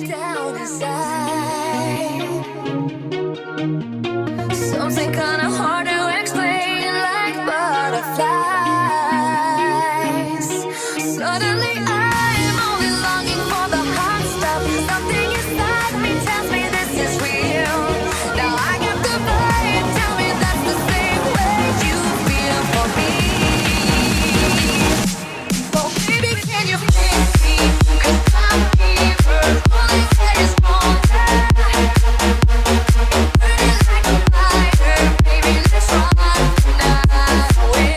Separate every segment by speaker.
Speaker 1: down inside. Something kinda hard to explain, like butterflies. Suddenly I'm only longing for the hot stuff. Something inside me tells me this is real. Now I got the vibe, tell me that's the same way you feel for me. Oh baby, can you feel me? 'Cause I'm here, only there is more time. Burning like a fire, baby, let's run the night away.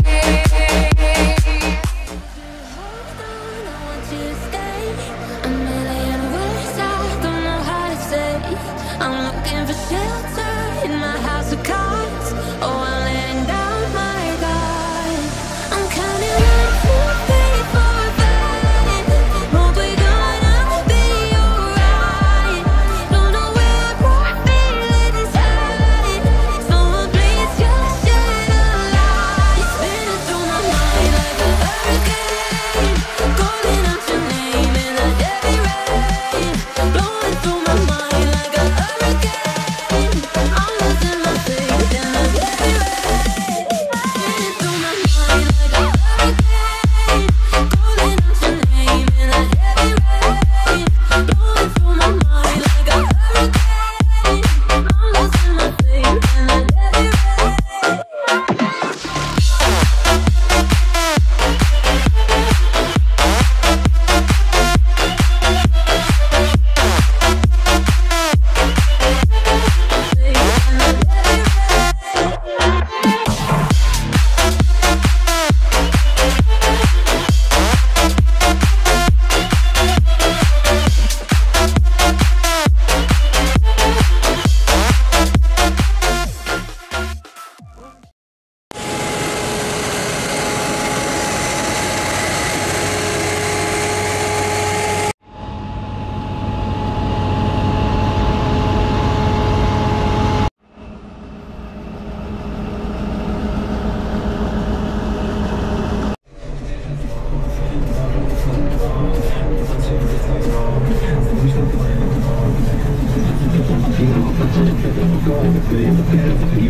Speaker 1: Hold on, I want you to stay. A million words I don't know how to say. I'm looking for shelter in my house of cards. Oh, I'm letting down my guard. I'm counting on you, baby, for a fight. Hope we're gonna be alright. Don't know where I brought feeling inside. Someone please just shed a light. Spinning through my mind like a hurricane. Calling out your name in a heavy rain. Blowing through my mind like a hurricane. I'm losing my faith in a heavy rain. Spinning through my mind like a hurricane. Calling out your name in a heavy rain. Blowing through my mind like a hurricane. I'm losing my faith in a heavy rain.
Speaker 2: Go,